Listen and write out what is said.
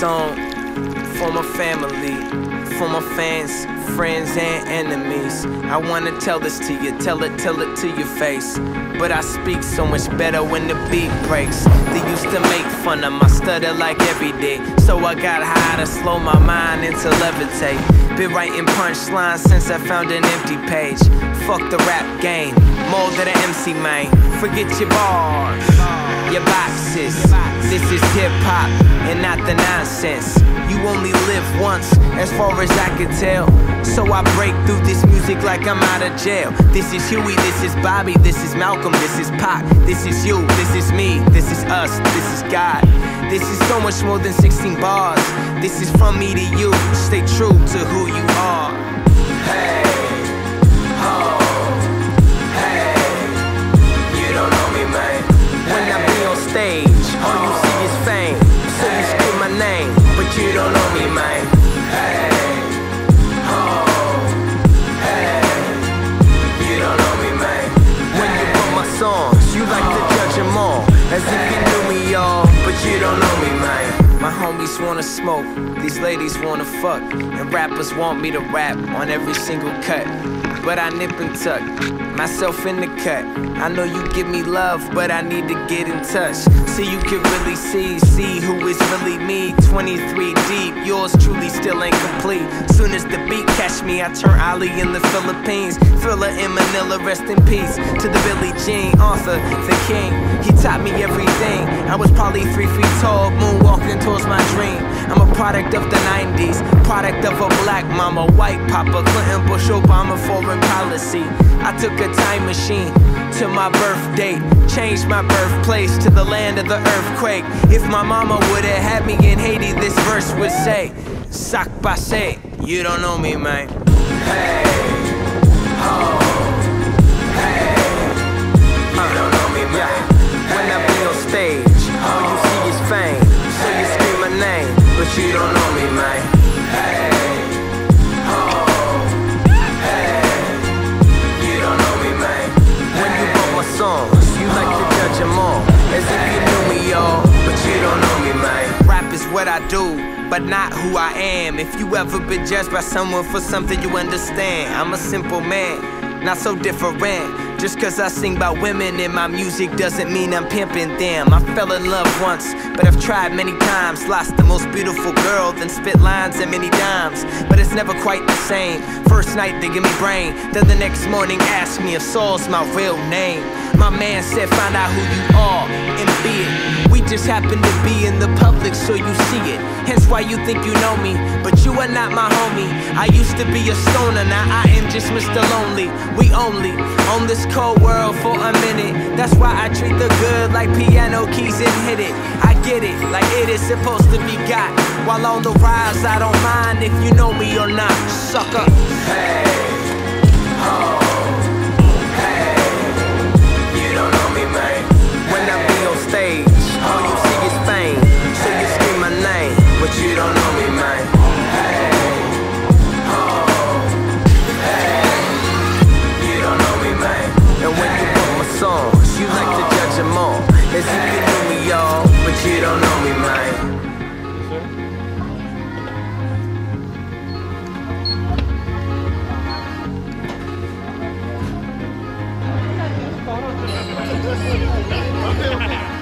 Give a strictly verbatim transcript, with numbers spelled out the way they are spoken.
song for my family, for my fans, friends and enemies. I wanna tell this to you, tell it, tell it to your face. But I speak so much better when the beat breaks. They used to make fun of my stutter like every day, so I got high to slow my mind and to levitate. Been writing punchlines since I found an empty page. Fuck the rap game, more than an M C, man. Forget your bars, your boxes. This is hip-hop and not the nonsense. You only live once, as far as I can tell. So I break through this music like I'm out of jail. This is Huey, this is Bobby, this is Malcolm, this is Pac. This is you, this is me, this is us, this is God. This is so much more than sixteen bars. This is from me to you, stay true to who you are. Hey, oh, hey, you don't know me, man. When I be on stage, all you see is fame. So you scream my name, but you don't know me, man. Hey, oh, hey, you don't know me, man. When you put my songs, you like to judge them all, as if you knew me, y'all, but you don't know me, man. My homies wanna smoke, these ladies wanna fuck, and rappers want me to rap on every single cut. But I nip and tuck myself in the cut. I know you give me love, but I need to get in touch, so you can really see, see who is really me. Twenty-three deep, yours truly still ain't complete. Soon as the beat catch me, I turn Ali in the Philippines. Thriller in Manila, rest in peace to the Billie Jean, Arthur, the king. He taught me everything. I was probably three feet tall, moonwalking towards my dream. I'm a product of the nineties, product of a black mama, white papa, Clinton, Bush, Obama, foreign policy. I took a time machine to my birth date, changed my birthplace to the land of the earthquake. If my mama would've had me in Haiti, this verse would say, Sac passe, you don't know me, man. Hey, oh, hey, you don't know me, man. When I be on stage, all you see is fame, so you scream my name, but you don't know me, man. Hey, songs, you like to judge them all, as if you knew me, y'all, but you don't know me, man. Rap is what I do, but not who I am. If you ever been judged by someone for something you understand, I'm a simple man, not so different. Just cause I sing about women in my music doesn't mean I'm pimping them. I fell in love once, but I've tried many times. Lost the most beautiful girl, then spit lines and many dimes, but it's never quite the same. First night they give me brain, then the next morning ask me if Saul's my real name. My man said find out who you are and be it. We just happen to be in the public, so you see it. Hence why you think you know me, but you are not my homie. I used to be a stoner, now I am just Mister Lonely. We only on this cold world for a minute. That's why I treat the good like piano keys and hit it. I get it, like it is supposed to be got. While on the rise, I don't mind if you know me or not, sucker. Hey, oh, hey, you don't know me, man. When I be on stage, all you see is fame, so you scream my name, but you don't know me, man. Hey, oh, hey, you don't know me, man. And when you put my songs, you like to judge them all, as if you knew me, y'all, but you don't know me, man. Okay.